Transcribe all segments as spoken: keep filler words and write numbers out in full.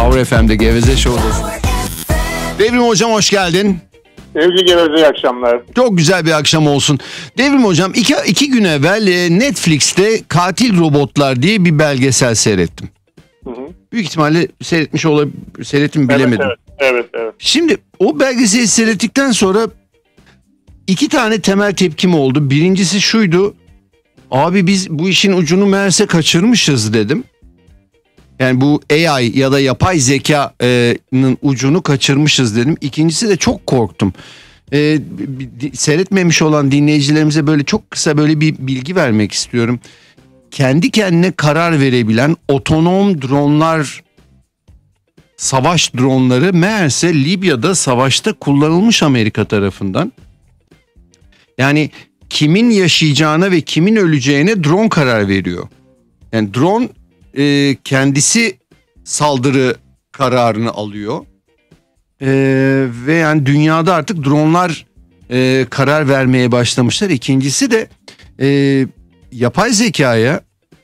Power F M'de Geveze Show'dasın. Devrim Hocam hoş geldin. Sevgili Geveze, iyi akşamlar. Çok güzel bir akşam olsun. Devrim Hocam iki, iki gün evvel Netflix'te Katil Robotlar diye bir belgesel seyrettim. Hı hı. Büyük ihtimalle seyretmiş olabilir, seyrettim bilemedim. Evet, evet, evet, evet. Şimdi o belgeseli seyrettikten sonra iki tane temel tepkim oldu. Birincisi şuydu. Abi biz bu işin ucunu meğerse kaçırmışız dedim. Yani bu A I ya da yapay zekanın ucunu kaçırmışız dedim. İkincisi de çok korktum. Ee, seyretmemiş olan dinleyicilerimize böyle çok kısa böyle bir bilgi vermek istiyorum. Kendi kendine karar verebilen otonom dronlar, savaş dronları meğerse Libya'da savaşta kullanılmış Amerika tarafından. Yani kimin yaşayacağına ve kimin öleceğine drone karar veriyor. Yani drone e, kendisi saldırı kararını alıyor. E, ve yani dünyada artık dronlar e, karar vermeye başlamışlar. İkincisi de e, yapay zekaya,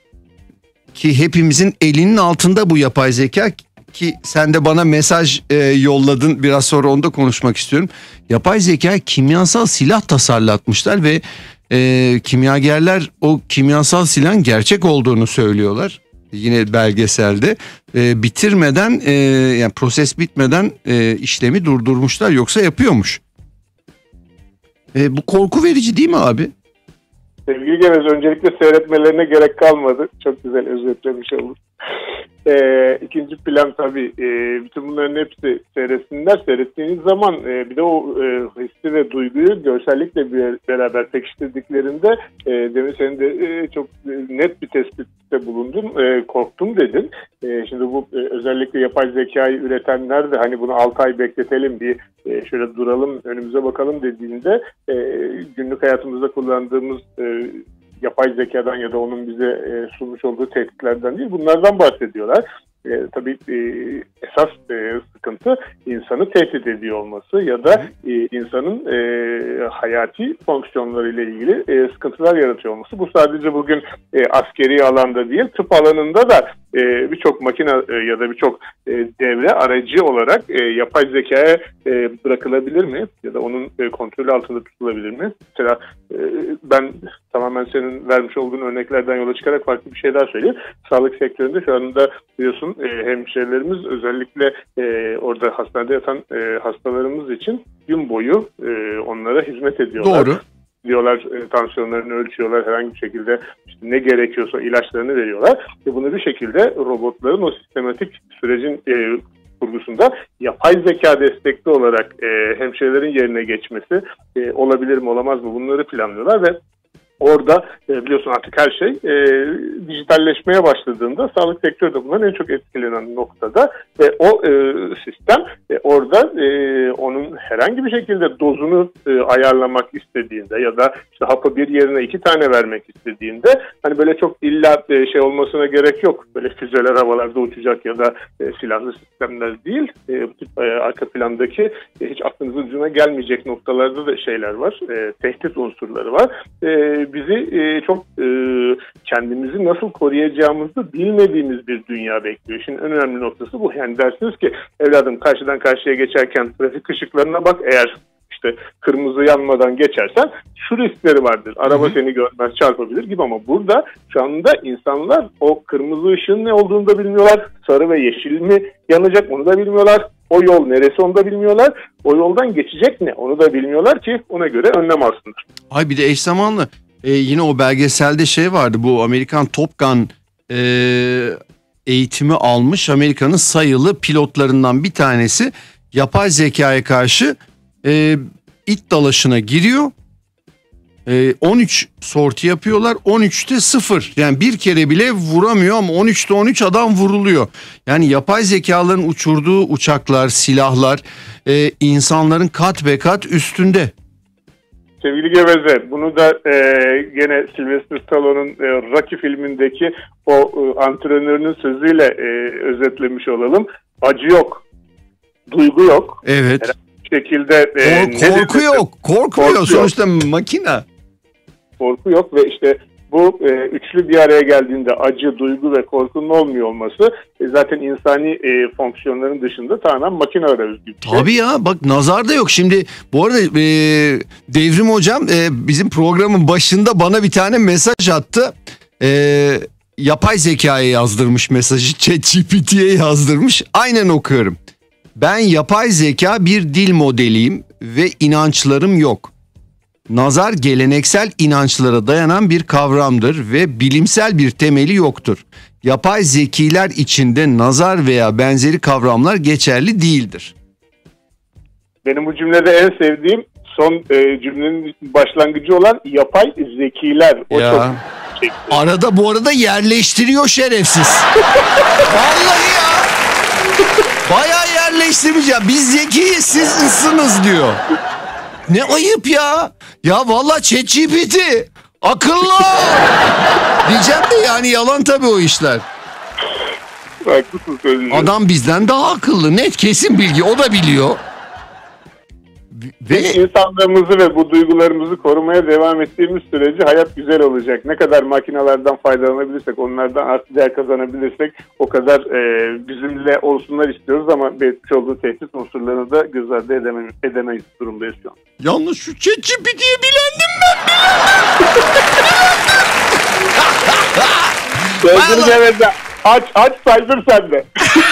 ki hepimizin elinin altında bu yapay zeka, ki sen de bana mesaj e, yolladın, biraz sonra onda konuşmak istiyorum. Yapay zeka kimyasal silah tasarlatmışlar ve e, kimyagerler o kimyasal silahın gerçek olduğunu söylüyorlar. Yine belgeselde e, bitirmeden e, yani proses bitmeden e, işlemi durdurmuşlar, yoksa yapıyormuş. E, bu korku verici değil mi abi? Sevgili Geveze, öncelikle seyretmelerine gerek kalmadı. Çok güzel özetlemiş olduk. Ee, ikinci plan tabii e, bütün bunların hepsi seyretsinler. Seyrettiğiniz zaman e, bir de o e, hissi ve duyguyu görsellikle bir, beraber pekiştirdiklerinde e, demin senin de e, çok net bir tespitte bulundun. E, korktum dedin. E, şimdi bu e, özellikle yapay zekayı üretenler de hani bunu altı ay bekletelim, bir e, şöyle duralım, önümüze bakalım dediğinde e, günlük hayatımızda kullandığımız e, yapay zekadan ya da onun bize e, sunmuş olduğu tehditlerden değil, bunlardan bahsediyorlar. E, tabii e, esas e, sıkıntı insanı tehdit ediyor olması ya da e, insanın e, hayati fonksiyonlarıyla ilgili e, sıkıntılar yaratıyor olması. Bu sadece bugün e, askeri alanda değil, tıp alanında da e, birçok makine e, ya da birçok e, devre aracı olarak e, yapay zekaya e, bırakılabilir mi? Ya da onun e, kontrolü altında tutulabilir mi? Mesela e, ben tamamen senin vermiş olduğun örneklerden yola çıkarak farklı bir şey daha söyleyeyim. Sağlık sektöründe şu anda biliyorsun e, hemşehrilerimiz özellikle e, orada hastanede yatan e, hastalarımız için gün boyu e, onlara hizmet ediyorlar. Doğru. Diyorlar, e, tansiyonlarını ölçüyorlar, herhangi bir şekilde işte ne gerekiyorsa ilaçlarını veriyorlar ve bunu bir şekilde robotların o sistematik sürecin e, kurgusunda yapay zeka destekli olarak e, hemşirelerin yerine geçmesi e, olabilir mi, olamaz mı, bunları planlıyorlar ve orada e, biliyorsun artık her şey e, dijitalleşmeye başladığında sağlık sektörü de bundan en çok etkilenen noktada ve o e, sistem e, orada e, onun herhangi bir şekilde dozunu e, ayarlamak istediğinde ya da işte hapı bir yerine iki tane vermek istediğinde hani böyle çok illa e, şey olmasına gerek yok. Böyle füzeler havalarda uçacak ya da e, silahlı sistemler değil. E, bu tip e, arka plandaki e, hiç aklınızın ucuna gelmeyecek noktalarda da şeyler var. E, tehdit unsurları var. E, bizi e, çok e, kendimizi nasıl koruyacağımızı bilmediğimiz bir dünya bekliyor. Şimdi en önemli noktası bu. Yani dersiniz ki evladım karşıdan karşıya geçerken trafik ışıklarına bak, eğer işte kırmızı yanmadan geçersen şu riskleri vardır. Araba seni görmez, çarpabilir gibi, ama burada şu anda insanlar o kırmızı ışığın ne olduğunu da bilmiyorlar. Sarı ve yeşil mi yanacak onu da bilmiyorlar. O yol neresi onu da bilmiyorlar. O yoldan geçecek ne onu da bilmiyorlar ki ona göre önlem alsınlar. Ay bir de eş zamanlı e, yine o belgeselde şey vardı, bu Amerikan Top Gun e, eğitimi almış Amerika'nın sayılı pilotlarından bir tanesi yapay zekaya karşı e, it dalaşına giriyor. E, on üç sorti yapıyorlar, on üçte sıfır, yani bir kere bile vuramıyor ama on üçte on üç adam vuruluyor. Yani yapay zekaların uçurduğu uçaklar, silahlar e, insanların kat be kat üstünde. Sevgili Geveze, bunu da e, gene Sylvester Stallone'un e, Rocky filmindeki o e, antrenörünün sözüyle e, özetlemiş olalım. Acı yok, duygu yok. Evet. Her şekilde e, Kork, korku yok, korkmuyor, korku sonuçta yok. Makine. Korku yok ve işte Bu e, üçlü bir araya geldiğinde acı, duygu ve korkunun olmuyor olması e, zaten insani e, fonksiyonların dışında tamamen makinelere özgü bir şey. Tabii ya, bak nazar da yok. Şimdi bu arada e, Devrim Hocam e, bizim programın başında bana bir tane mesaj attı. E, yapay zekaya yazdırmış mesajı, ChatGPT'ye yazdırmış. Aynen okuyorum. Ben yapay zeka bir dil modeliyim ve inançlarım yok. Nazar geleneksel inançlara dayanan bir kavramdır ve bilimsel bir temeli yoktur. Yapay zekiler içinde nazar veya benzeri kavramlar geçerli değildir. Benim bu cümlede en sevdiğim son e, cümlenin başlangıcı olan yapay zekiler. O ya. çok çekti. Arada bu arada yerleştiriyor şerefsiz. Vallahi ya. Bayağı yerleştirmiş ya. Biz zekiyiz, siz ıssınız diyor. Ne ayıp ya. Ya vallahi ChatGPT akıllı. Diyeceğim de yani yalan tabii o işler. Haklısın söyleyeceğim. Adam bizden daha akıllı. Net, kesin bilgi. O da biliyor. Ve İnsanlığımızı ve bu duygularımızı korumaya devam ettiğimiz sürece hayat güzel olacak. Ne kadar makinelerden faydalanabilirsek, onlardan artı değer kazanabilirsek o kadar e, bizimle olsunlar istiyoruz ama belirtmiş olduğu tehdit unsurlarını da göz ardı edeme, edemeyiz durumdayız şu an. yalnız şu ChatGPT'ye bilendim ben. Sevgili Geveze, aç aç saydır sen de.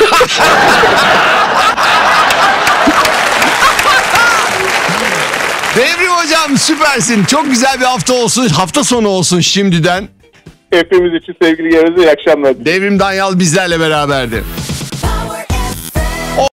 Devrim Hocam süpersin. Çok güzel bir hafta olsun. Hafta sonu olsun şimdiden. Hepimiz için sevgili Geveze, iyi akşamlar. Devrim Danyal bizlerle beraberdi.